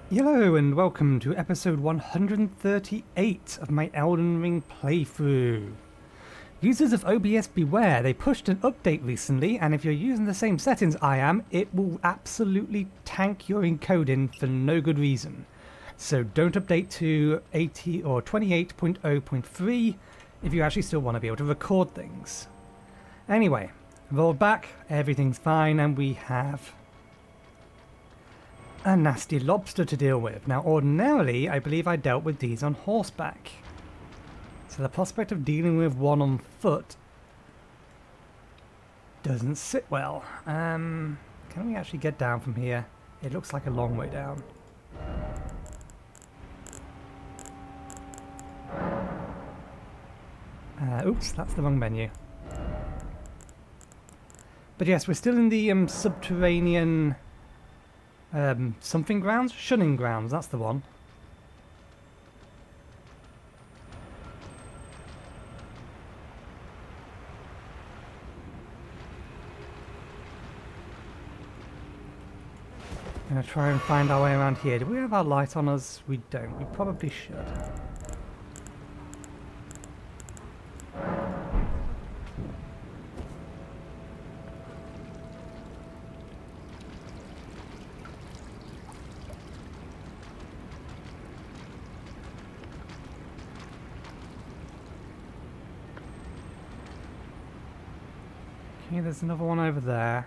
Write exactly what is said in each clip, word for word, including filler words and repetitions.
Hello and welcome to episode one hundred thirty-eight of my Elden Ring playthrough. Users of O B S beware, they pushed an update recently and if you're using the same settings I am, it will absolutely tank your encoding for no good reason. So don't update to eighty or twenty-eight point zero point three if you actually still want to be able to record things. Anyway, rolled back, everything's fine, and we have a nasty lobster to deal with. Now ordinarily I believe I dealt with these on horseback, so the prospect of dealing with one on foot doesn't sit well. Um, can we actually get down from here? It looks like a long way down. Uh, oops, that's the wrong menu. But yes, we're still in the um, subterranean Um, something grounds? Shunning grounds, that's the one. I'm going to try and find our way around here. Do we have our light on us? We don't. We probably should. Okay, there's another one over there.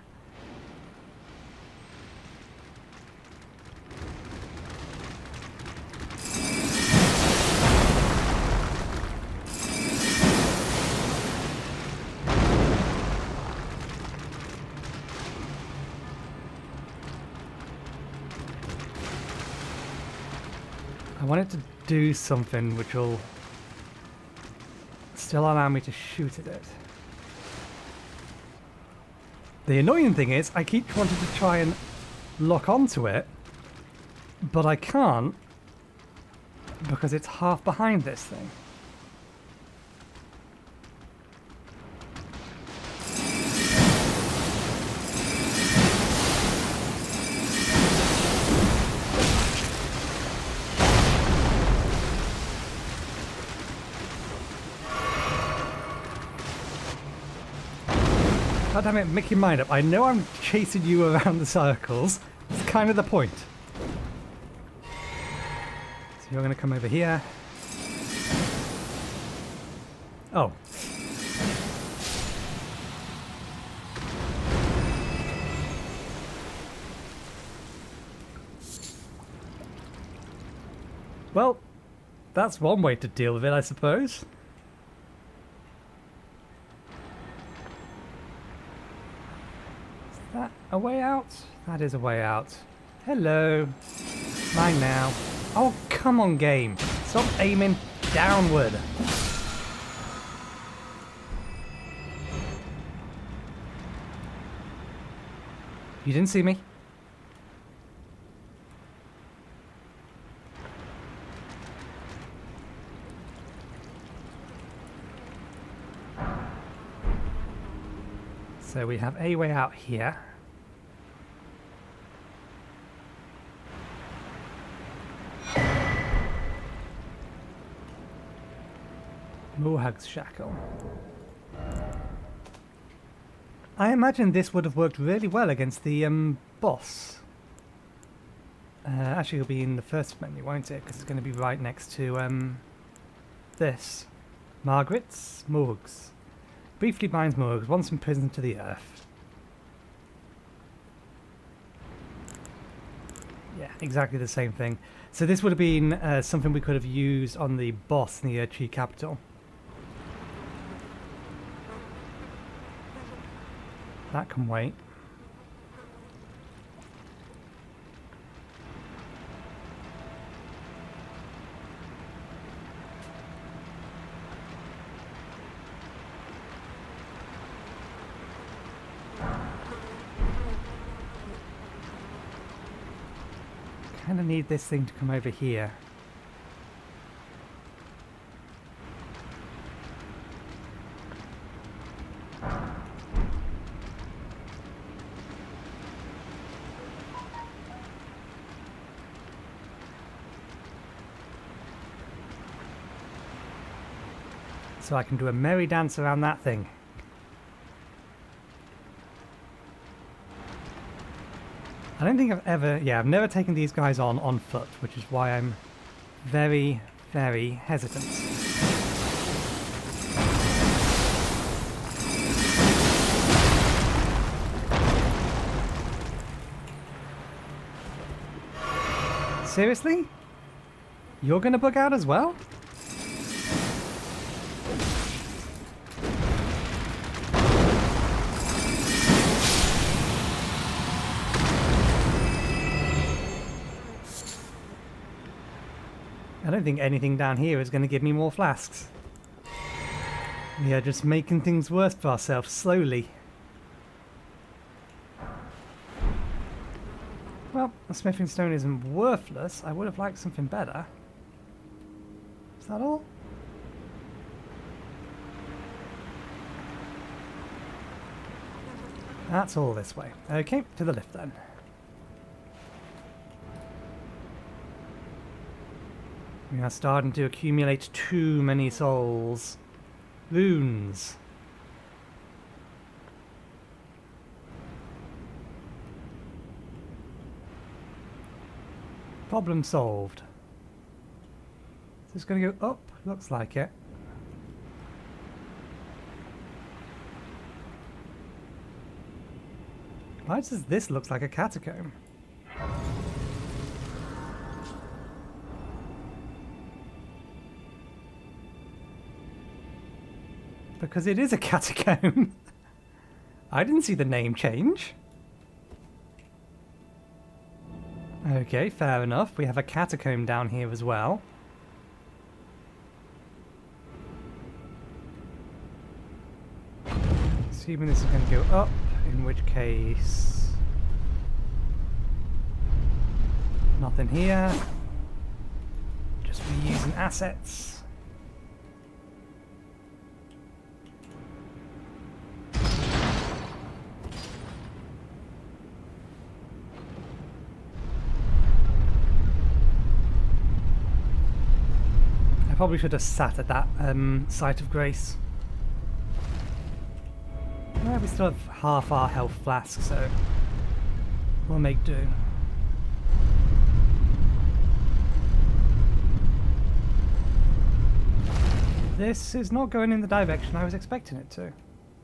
I want it to do something which will still allow me to shoot at it. The annoying thing is, I keep wanting to try and lock onto it, but I can't because it's half behind this thing. God damn it, make your mind up. I know I'm chasing you around the circles. It's kind of the point. So you're going to come over here. Oh. Well, that's one way to deal with it, I suppose. A way out? That is a way out. Hello. Mine now. Oh, come on, game. Stop aiming downward. You didn't see me? So we have a way out here. Mohag's Shackle. I imagine this would have worked really well against the um, boss. Uh, actually, it'll be in the first menu, won't it? Because it's going to be right next to um, this. Margaret's Morgues. Briefly binds Morgues, once imprisoned to the earth. Yeah, exactly the same thing. So this would have been uh, something we could have used on the boss in the Erdtree capital. That can wait. Kind of need this thing to come over here. so I can do a merry dance around that thing. I don't think I've ever, yeah, I've never taken these guys on on foot, which is why I'm very, very hesitant. Seriously? You're gonna bug out as well? I don't think anything down here is going to give me more flasks. We are just making things worse for ourselves slowly. Well, the smithing stone isn't worthless. I would have liked something better. Is that all? That's all this way. Okay, to the lift then. We are starting to accumulate too many souls. Runes. Problem solved. Is this going to go up? Looks like it. Why does this look like a catacomb? Because it is a catacomb. I didn't see the name change. Okay, fair enough. We have a catacomb down here as well. Assuming this is going to go up, in which case... nothing here. Just reusing assets. Probably should have sat at that um, site of grace. Yeah, we still have half our health flask, so we'll make do. This is not going in the direction I was expecting it to.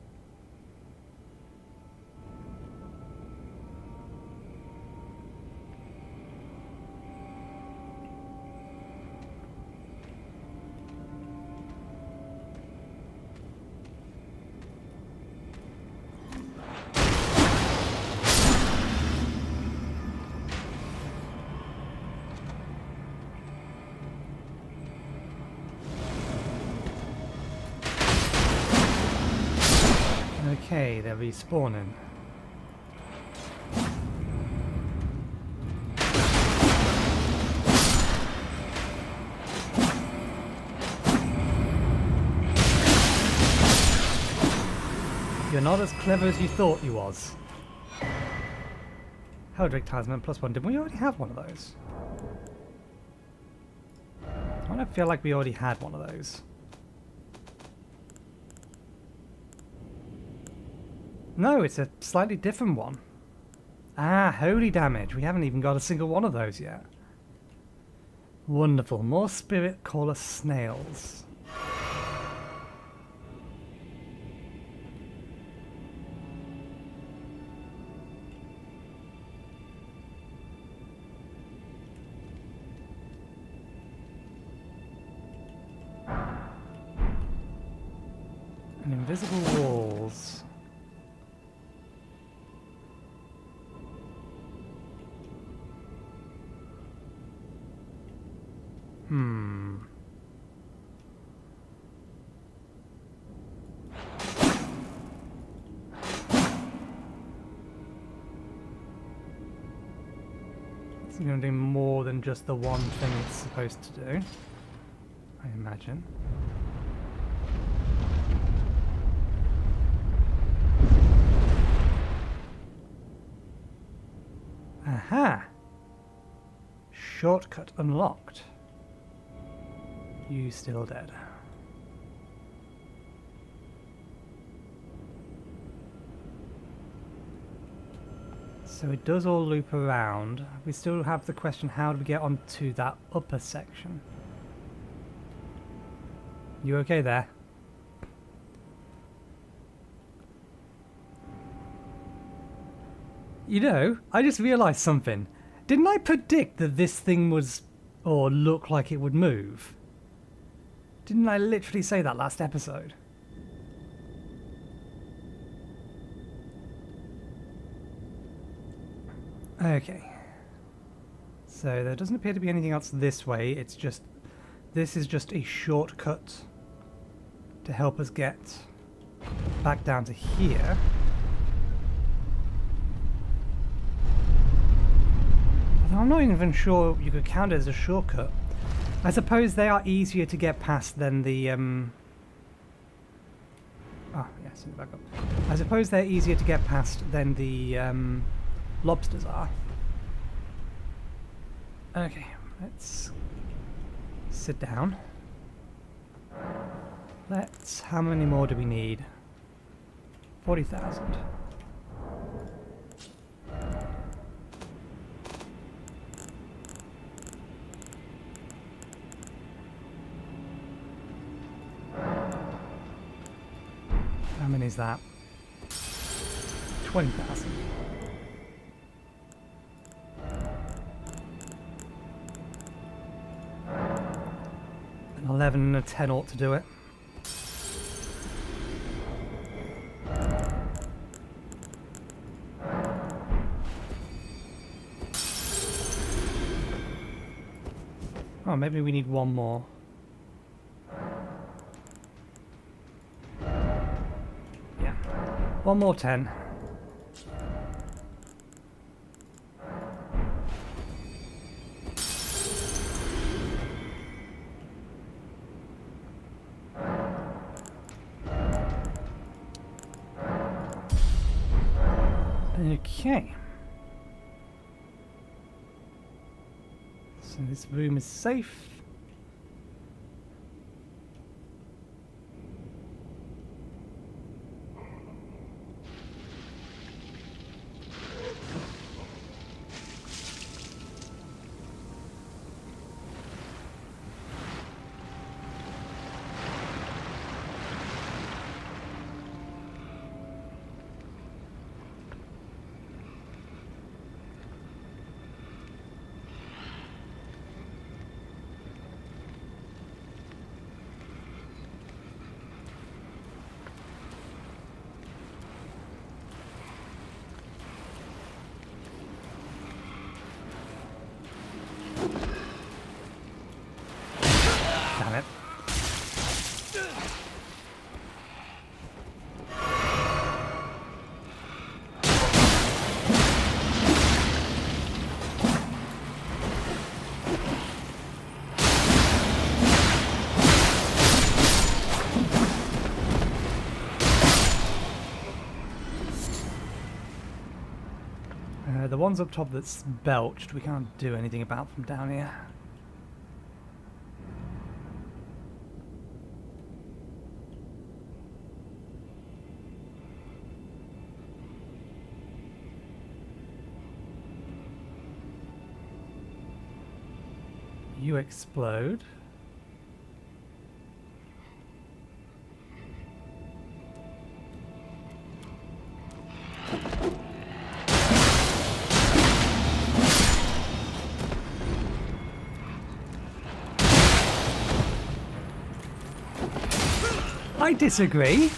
Okay, they're respawning. You're not as clever as you thought you was. Heldrake Talisman plus one. Did we already have one of those? I don't feel like we already had one of those. No, it's a slightly different one. Ah, holy damage. We haven't even got a single one of those yet. Wonderful. More Spirit Caller Snails. And invisible walls. Hmm. It's going to do more than just the one thing it's supposed to do, I imagine. Aha! Shortcut unlocked. You still dead. So it does all loop around. We still have the question, how do we get onto that upper section? You okay there? You know, I just realised something. Didn't I predict that this thing was, or look like it would move? Didn't I literally say that last episode? Okay. So there doesn't appear to be anything else this way. It's just, this is just a shortcut to help us get back down to here. Although I'm not even sure you could count it as a shortcut. I suppose they are easier to get past than the um oh yes, back up. I suppose they're easier to get past than the um lobsters are. Okay, let's sit down. Let's how many more do we need? Forty thousand. How many is that? twenty thousand. An eleven and a ten ought to do it. Oh, maybe we need one more. One more ten. Okay. So this room is safe. Damn it. Uh, the ones up top that's belched, we can't do anything about from down here. You explode. I disagree.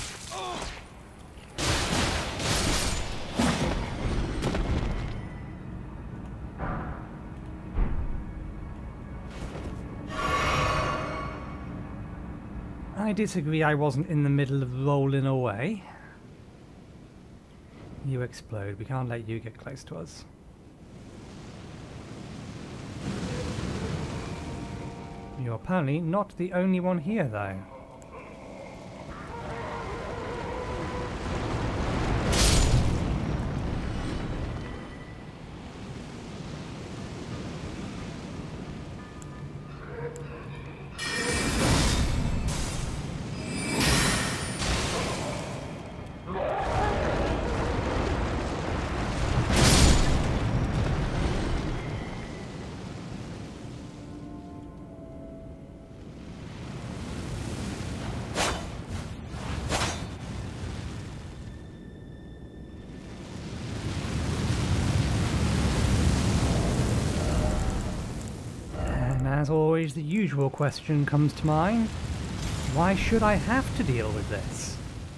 I disagree, I wasn't in the middle of rolling away. You explode. We can't let you get close to us. You're apparently not the only one here, though. as always, the usual question comes to mind. Why should I have to deal with this?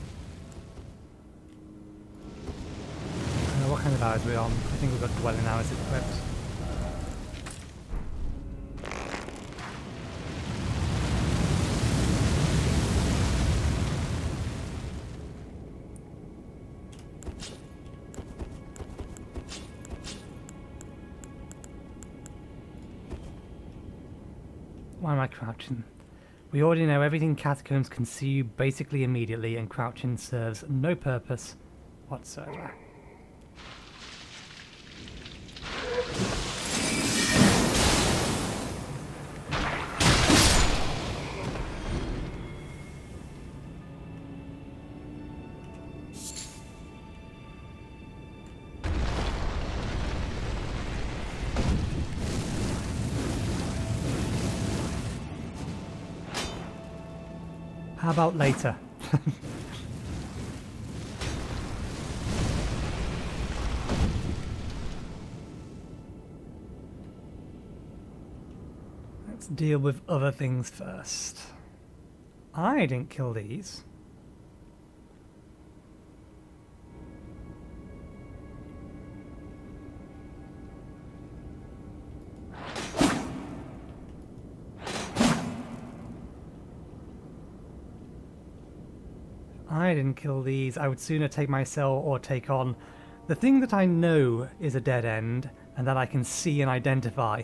Uh, what kind of hours are we on? I think we've got dwelling hours equipped. Why am I crouching? We already know everything catacombs can see you basically immediately, and crouching serves no purpose whatsoever. How about later? Let's deal with other things first. I didn't kill these. I didn't kill these. I would sooner take my cell or take on the thing that I know is a dead end and that I can see and identify.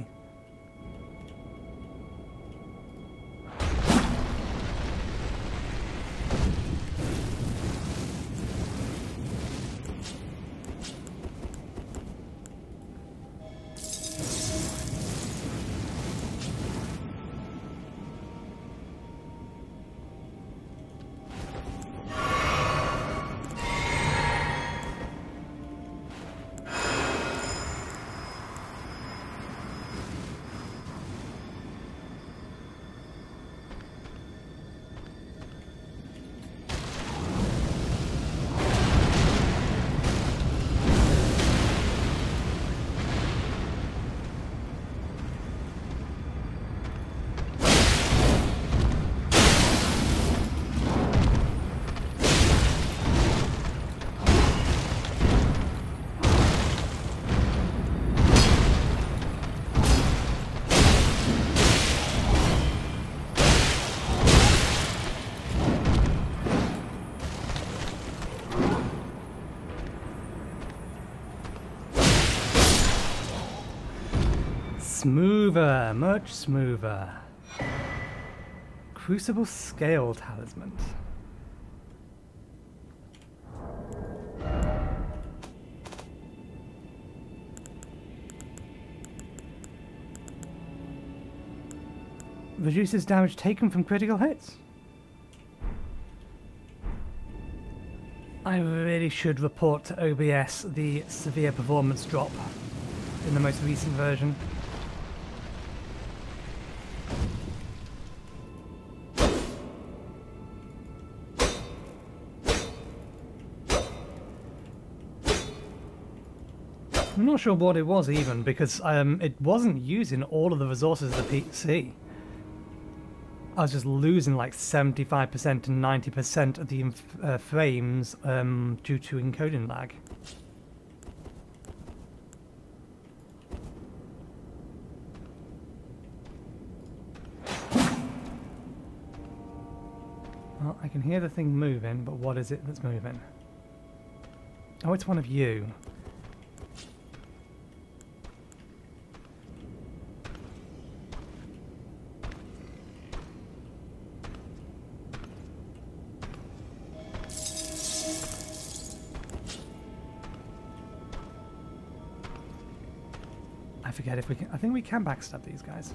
Smoother, much smoother. Crucible Scale Talisman. Reduces damage taken from critical hits. I really should report to O B S the severe performance drop in the most recent version. I'm not sure what it was even, because um, it wasn't using all of the resources of the P C. I was just losing like seventy-five percent to ninety percent of the uh, frames um, due to encoding lag. Well, I can hear the thing moving, but what is it that's moving? Oh, it's one of you. I forget if we can. I think we can backstab these guys.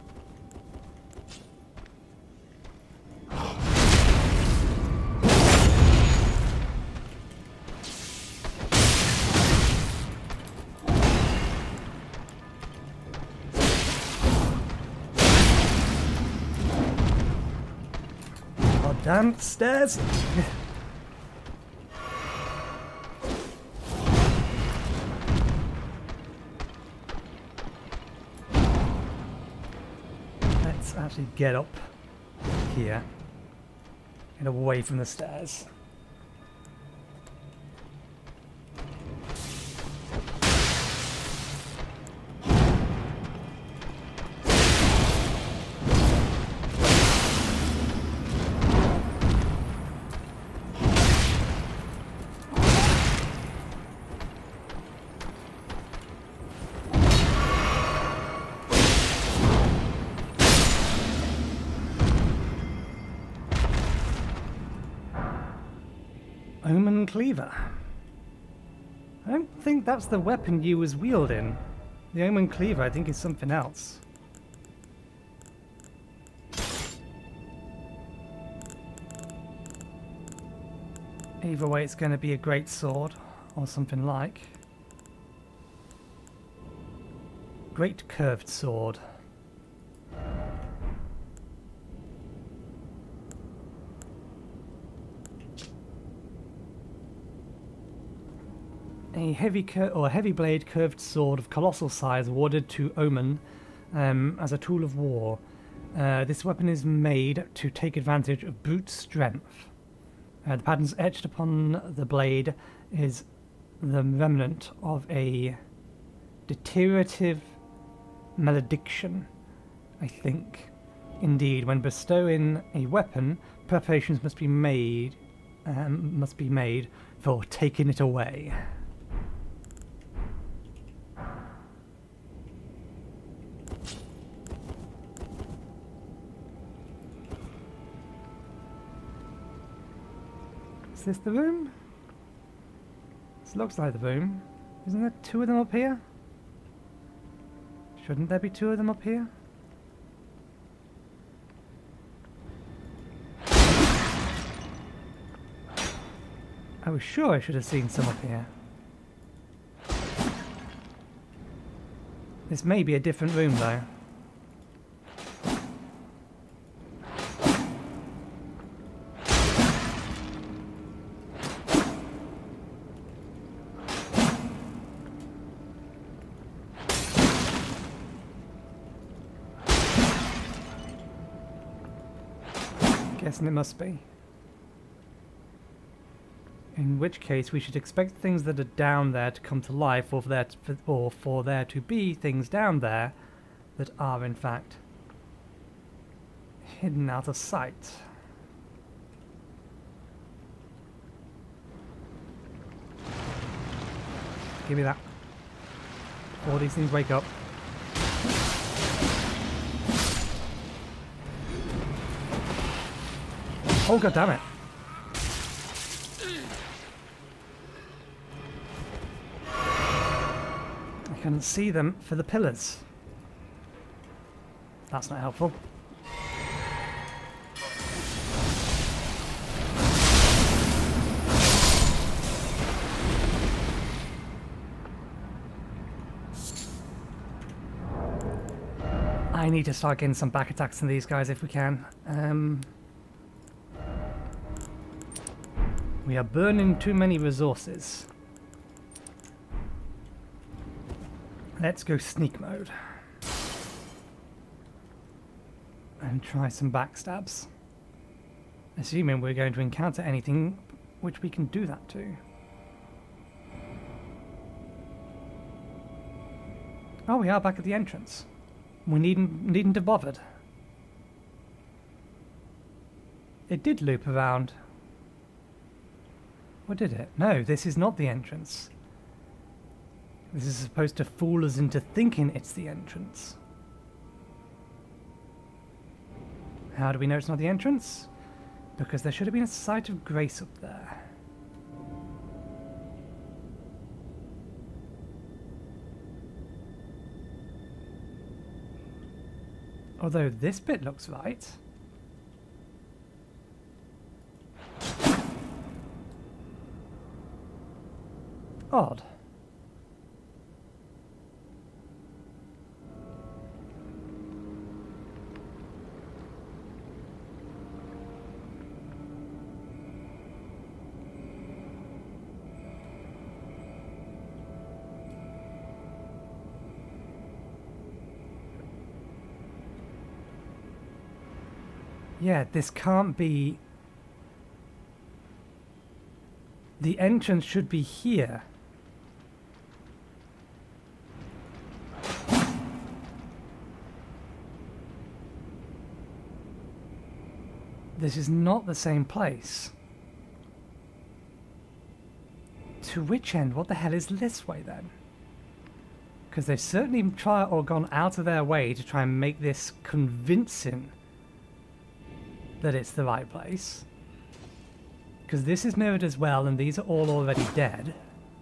Oh, damn stairs! let's actually get up here and away from the stairs. Omen Cleaver. I don't think that's the weapon you was wielding. The Omen Cleaver, I think, is something else. Either way, it's going to be a great sword, or something like. Great curved sword. A heavy cur or a heavy blade curved sword of colossal size awarded to Omen um, as a tool of war. Uh, this weapon is made to take advantage of brute strength. Uh, the patterns etched upon the blade is the remnant of a deteriorative malediction, I think. Indeed, when bestowing a weapon, preparations must be made um, must be made for taking it away. Is this the room? This looks like the room. Isn't there two of them up here? Shouldn't there be two of them up here? I was sure I should have seen some up here. This may be a different room though. Guessing it must be. In which case we should expect things that are down there to come to life, or for there to, or for there to be things down there that are in fact hidden out of sight. Give me that. Before these things wake up. Oh, god damn it. I couldn't see them for the pillars. That's not helpful. I need to start getting some back attacks on these guys if we can. Um... We are burning too many resources. Let's go sneak mode. And try some backstabs. Assuming we're going to encounter anything which we can do that to. Oh, we are back at the entrance. We needn't, needn't have bothered. It did loop around. Or did it? No, this is not the entrance. This is supposed to fool us into thinking it's the entrance. How do we know it's not the entrance? Because there should have been a site of grace up there. Although this bit looks right. Odd. Yeah, this can't be... The entrance should be here. This is not the same place. To which end? What the hell is this way then? Because they've certainly tried or gone out of their way to try and make this convincing that it's the right place. Because this is mirrored as well, and these are all already dead.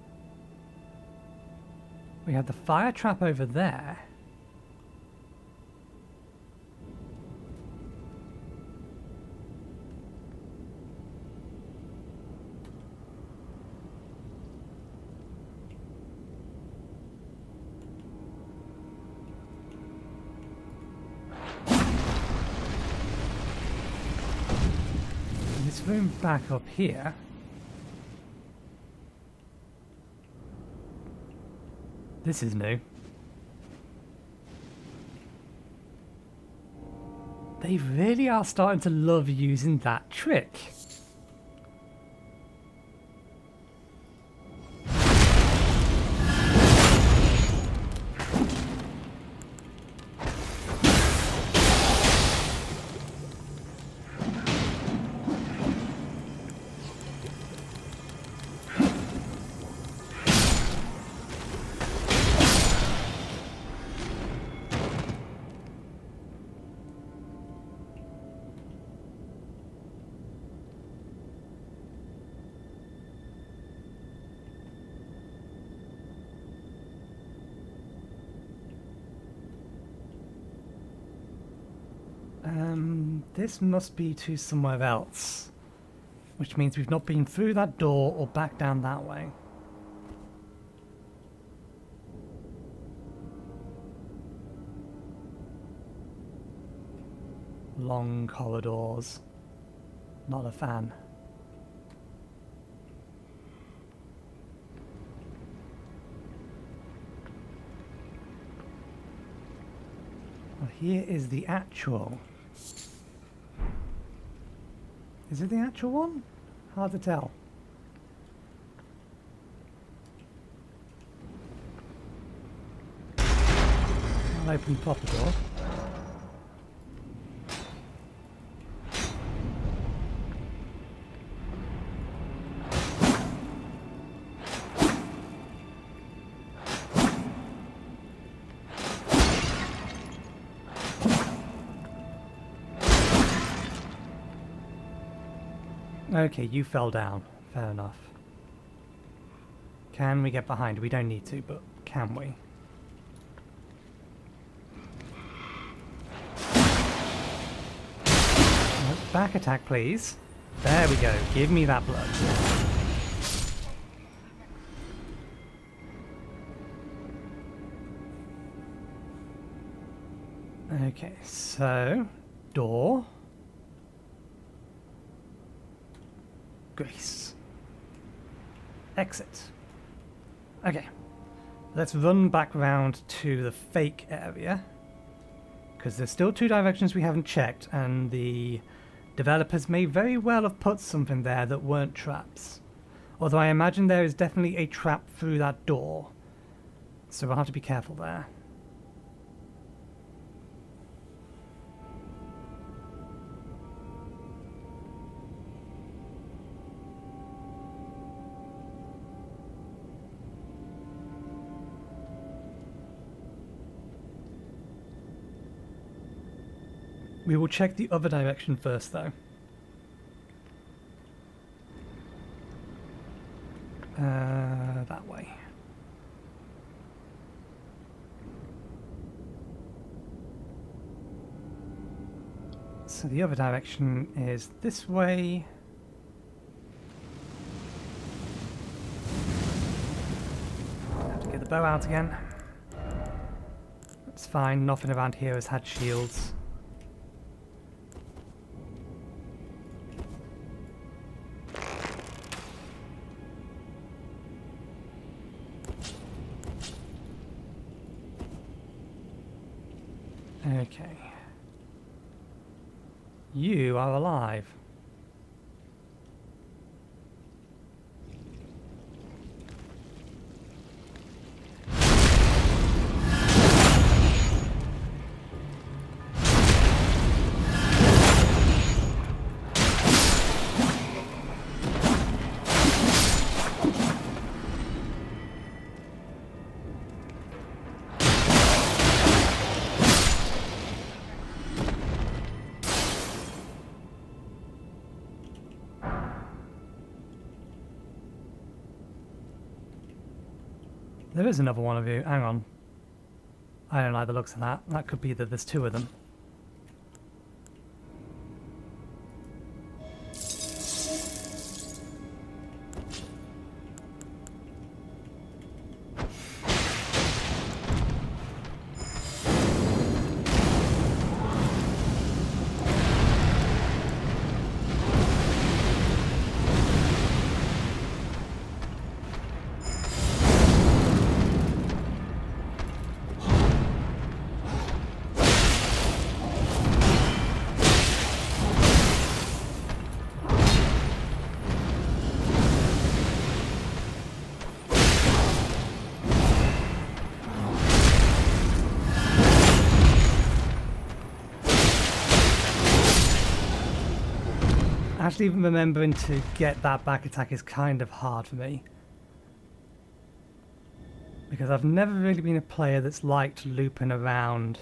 We have the fire trap over there. Room back up here. This is new. They really are starting to love using that trick. Um, this must be to somewhere else, which means we've not been through that door or back down that way. Long corridors. Not a fan. Well, here is the actual. Is it the actual one? Hard to tell. I'll open the proper door. Okay, you fell down. Fair enough. Can we get behind? We don't need to, but can we? Back attack, please. There we go. Give me that blood. Okay, so... door... Grace. Exit. Okay. Let's run back round to the fake area. Because there's still two directions we haven't checked, and the developers may very well have put something there that weren't traps. Although I imagine there is definitely a trap through that door. So we'll have to be careful there. We will check the other direction first, though. Uh, that way. So the other direction is this way. Have to get the bow out again. That's fine, nothing around here has had shields. Okay. You are alive. There is another one of you. Hang on. I don't like the looks of that. That could be that there's two of them. Actually, even remembering to get that back attack is kind of hard for me. Because I've never really been a player that's liked looping around.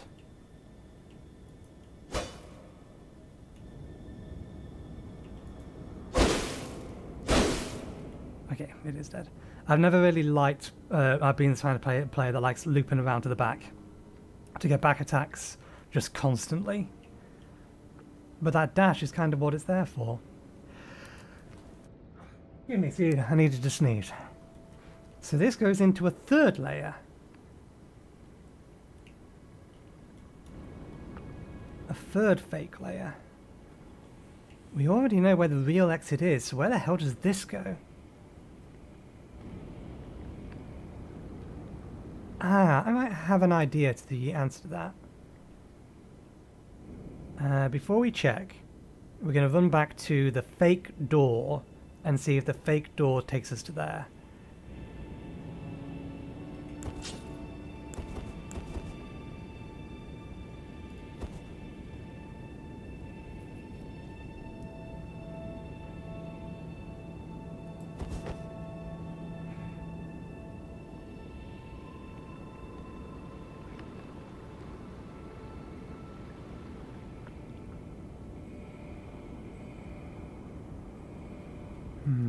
Okay, it is dead. I've never really liked, uh, I've been trying to play a player that likes looping around to the back. To get back attacks just constantly. But that dash is kind of what it's there for. Give me, see, I needed to sneeze. So this goes into a third layer. A third fake layer. We already know where the real exit is, so where the hell does this go? Ah, I might have an idea to the answer to that. Uh, before we check, we're going to run back to the fake door and see if the fake door takes us to there. Hmm.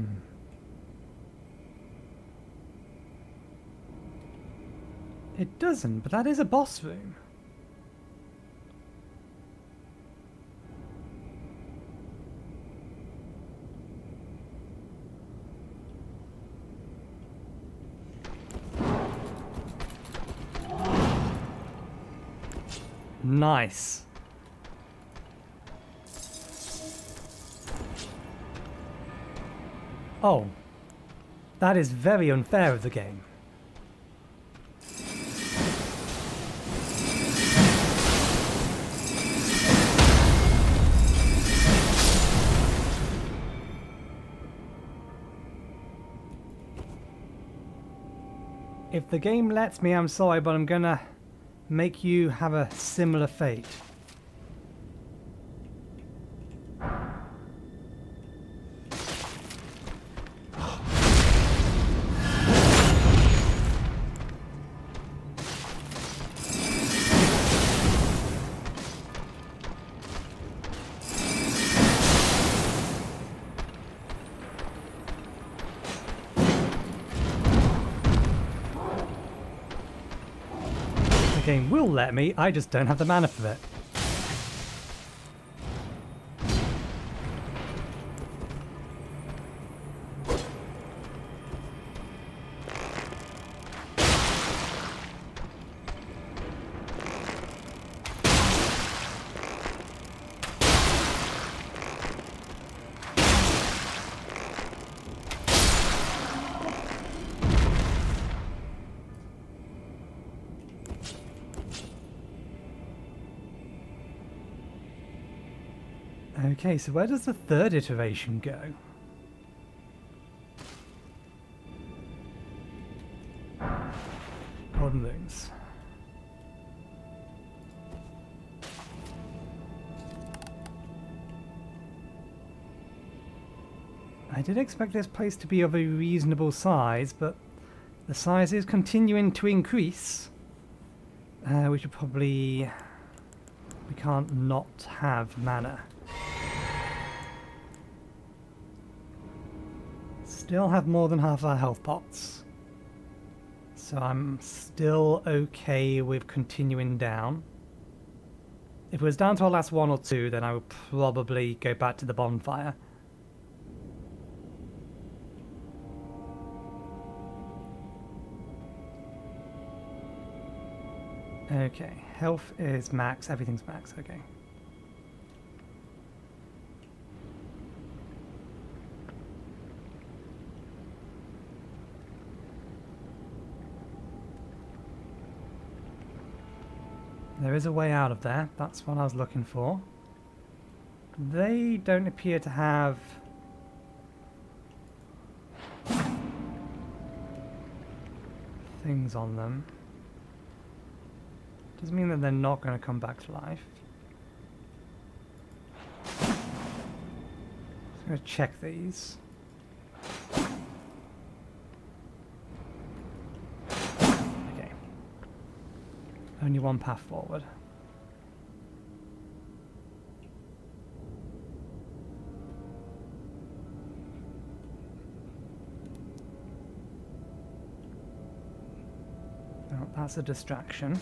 It doesn't, but that is a boss room. Nice. Oh, that is very unfair of the game. If the game lets me, I'm sorry, but I'm gonna make you have a similar fate. The game will let me, I just don't have the mana for it. Okay, so where does the third iteration go? Podlings. I did expect this place to be of a reasonable size, but the size is continuing to increase. Uh, we should probably... We can't not have mana. Still have more than half our health pots. So I'm still okay with continuing down. If it was down to our last one or two, then I would probably go back to the bonfire. Okay, health is max, everything's max, okay. There is a way out of there, that's what I was looking for. They don't appear to have... things on them. Doesn't mean that they're not going to come back to life. I'm going to check these. Okay. Only one path forward. Oh, that's a distraction.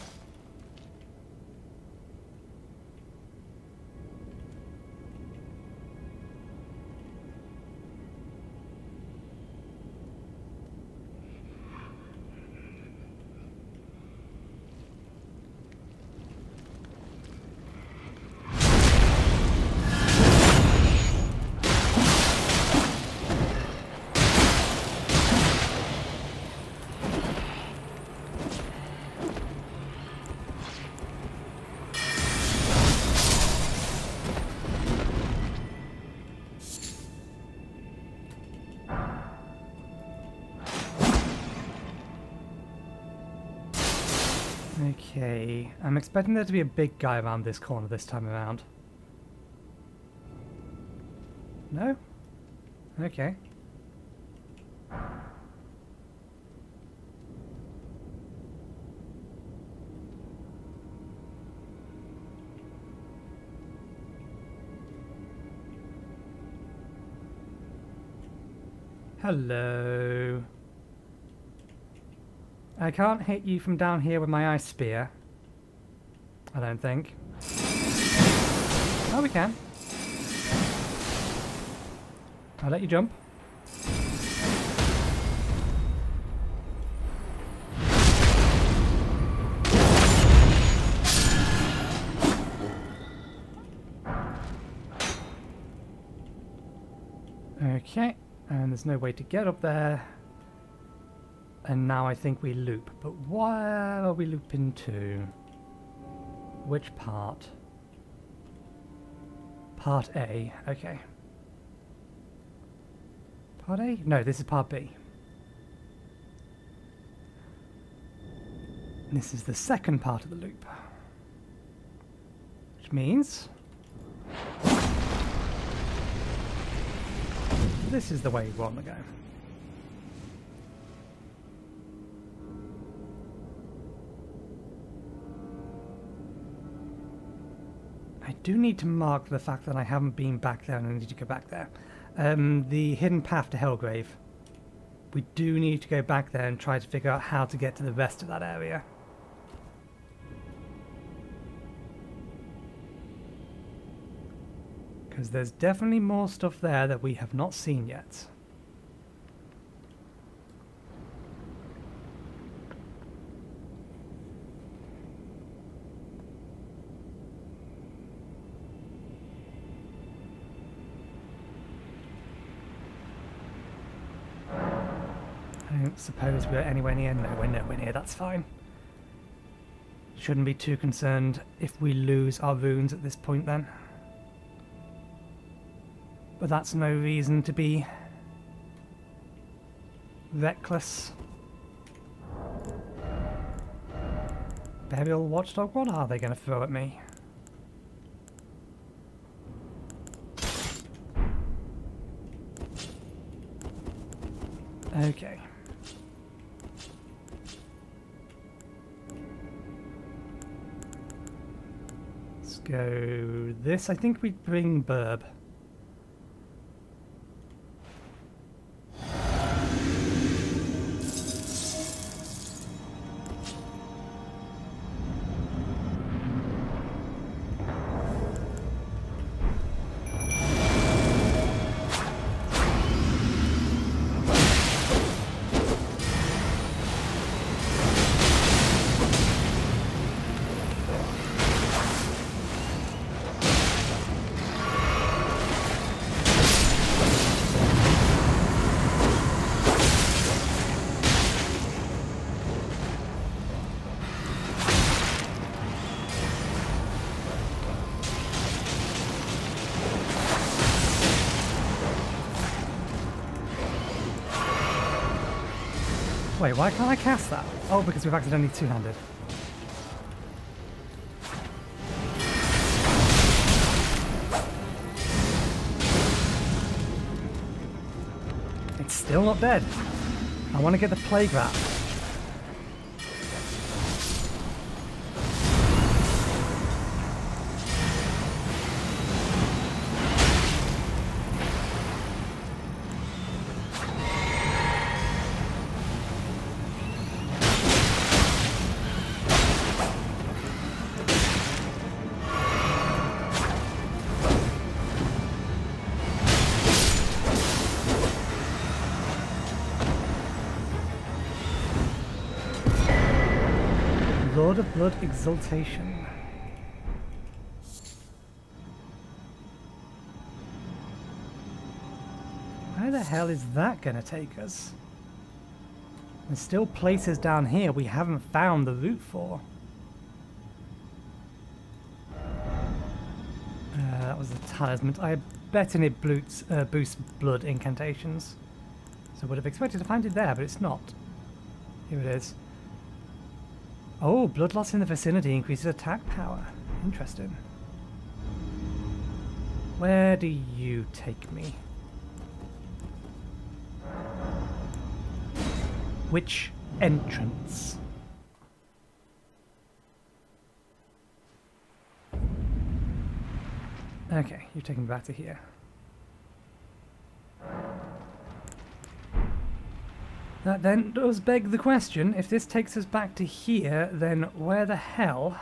Okay, I'm expecting there to be a big guy around this corner this time around. No? Okay. Hello. I can't hit you from down here with my ice spear. I don't think. Oh, we can. I'll let you jump. Okay, and there's no way to get up there. And now I think we loop. But where are we looping to? Which part? Part A. Okay. Part A? No, this is part B. This is the second part of the loop. Which means... this is the way we want to go. I do need to mark the fact that I haven't been back there and I need to go back there. Um, the hidden path to Hellgrave. We do need to go back there and try to figure out how to get to the rest of that area. Because there's definitely more stuff there that we have not seen yet. I don't suppose we're anywhere near. No, we're nowhere near. That's fine. Shouldn't be too concerned if we lose our runes at this point then. but that's no reason to be reckless. Burial Watchdog, what are they going to throw at me? Okay. Let's go this. I think we'd bring Burb. Wait, why can't I cast that? Oh, because we've accidentally two-handed. It's still not dead. I want to get the Plague Rat. Lord of Blood Exaltation. Where the hell is that gonna take us? There's still places down here we haven't found the route for. Uh, that was the talisman. I bet in it boosts, uh, boosts blood incantations. So I would have expected to find it there, but it's not. Here it is. Oh, blood loss in the vicinity increases attack power. Interesting. Where do you take me? Which entrance? Okay, you've taken me back to here. That then does beg the question, if this takes us back to here, then where the hell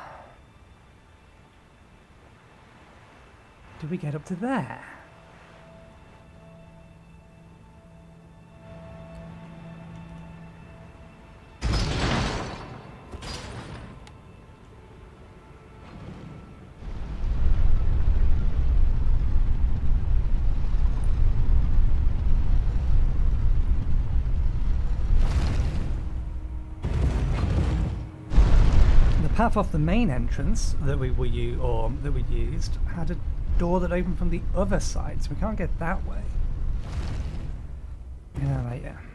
do we get up to there? Path off the main entrance that we were u or that we used had a door that opened from the other side, so we can't get that way. Yeah, right, yeah.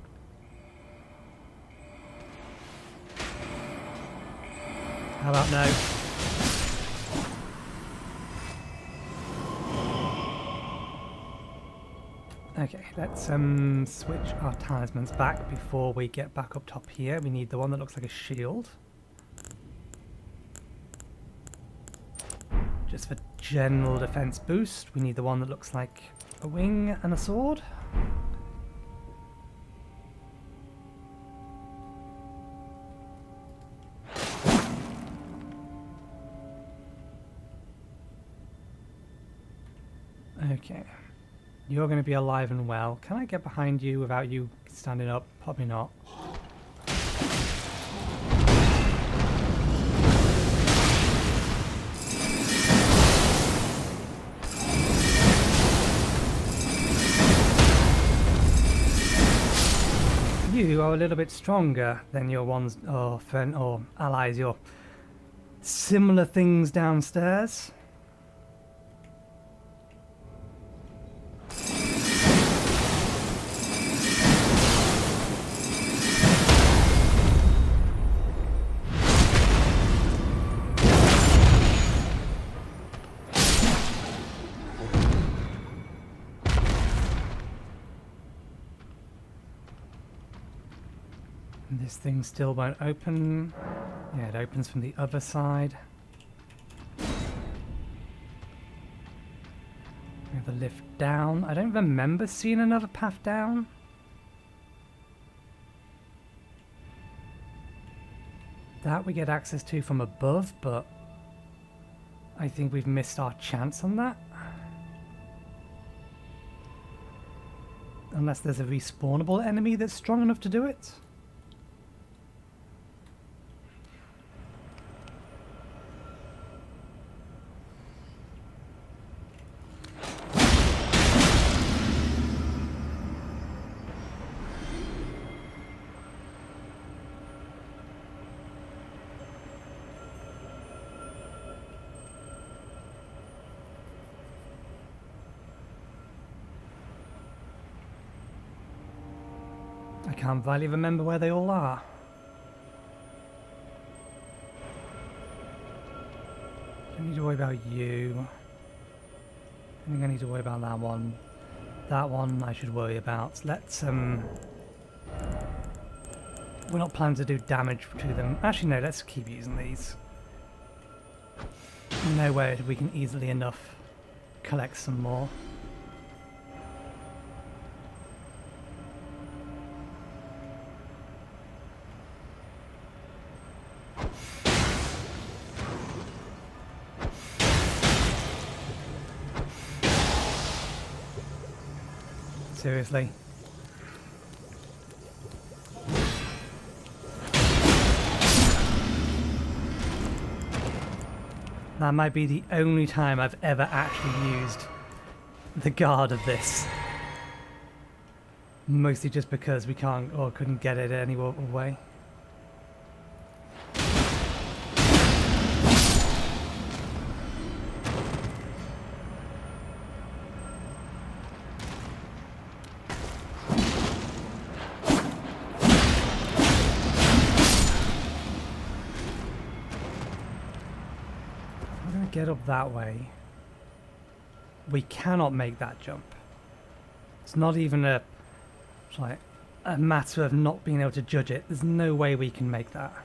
How about no? Okay, let's um switch our talismans back before we get back up top here. We need the one that looks like a shield. Just for general defense boost, we need the one that looks like a wing and a sword. Okay. You're going to be alive and well. Can I get behind you without you standing up? Probably not. You are a little bit stronger than your ones or friend or allies, your similar things downstairs. This thing still won't open. Yeah, it opens from the other side. We have a lift down. I don't remember seeing another path down. That we get access to from above, but I think we've missed our chance on that. Unless there's a respawnable enemy that's strong enough to do it. I can't really remember where they all are. Don't need to worry about you. I think I need to worry about that one. That one I should worry about. Let's, um... we're not planning to do damage to them. Actually, no, let's keep using these. Nowhere we can easily enough collect some more. Seriously. That might be the only time I've ever actually used the guard of this. Mostly just because we can't or couldn't get it any other way. Get up that way. We cannot make that jump. It's not even a, it's like a matter of not being able to judge it. There's no way we can make that.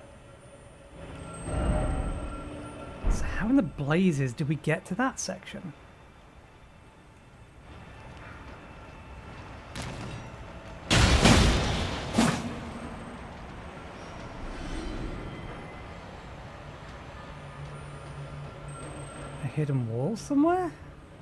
So how in the blazes did we get to that section? Hidden wall somewhere?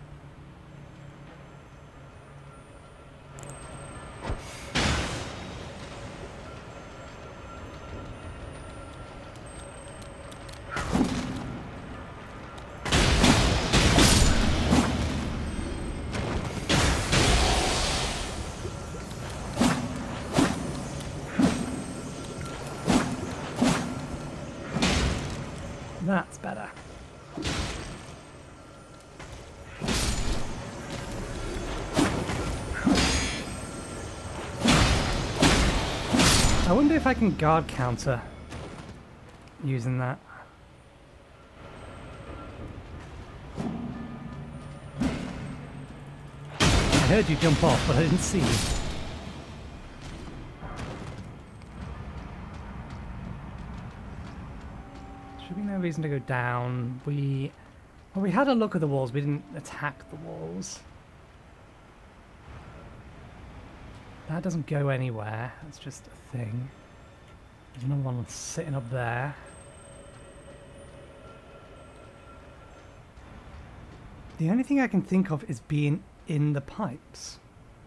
That's better. I wonder if I can guard counter using that. I heard you jump off, but I didn't see you. Should be no reason to go down. We, well, we had a look at the walls. We didn't attack the walls. That doesn't go anywhere. That's just a thing. There's another one sitting up there. The only thing I can think of is being in the pipes.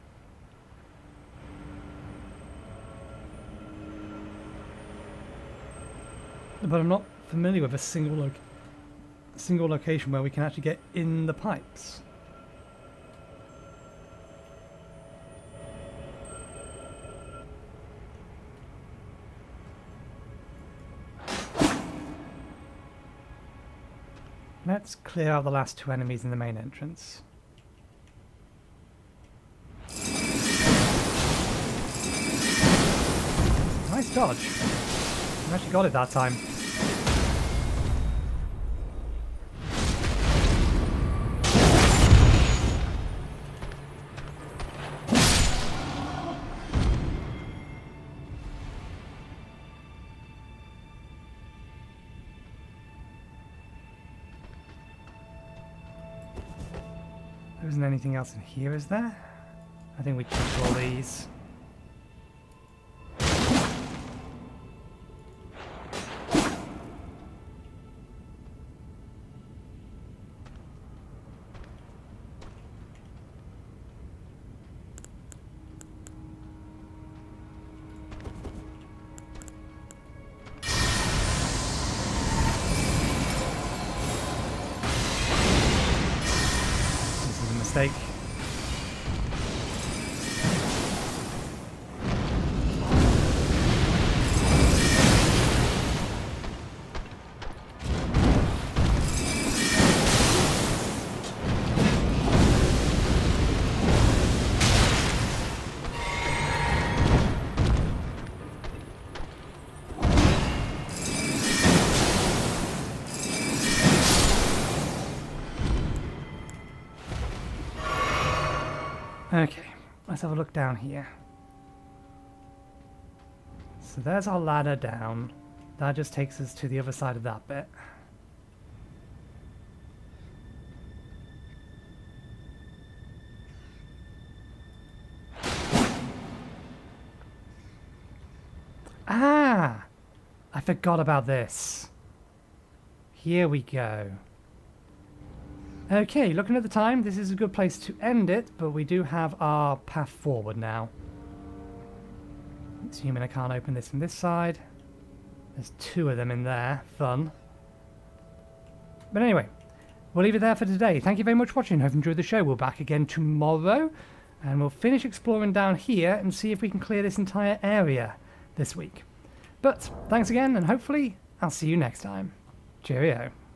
But I'm not familiar with a single lo- single location where we can actually get in the pipes. Let's clear out the last two enemies in the main entrance. Nice dodge. I actually got it that time. There isn't anything else in here, is there? I think we checked all these. Mistake. Okay, let's have a look down here. So there's our ladder down. That just takes us to the other side of that bit. Ah! I forgot about this. Here we go. Okay, looking at the time, this is a good place to end it, but we do have our path forward now. Assuming I can't open this from this side. There's two of them in there. Fun. But anyway, we'll leave it there for today. Thank you very much for watching. Hope you enjoyed the show. We're back again tomorrow, and we'll finish exploring down here and see if we can clear this entire area this week. But thanks again, and hopefully I'll see you next time. Cheerio.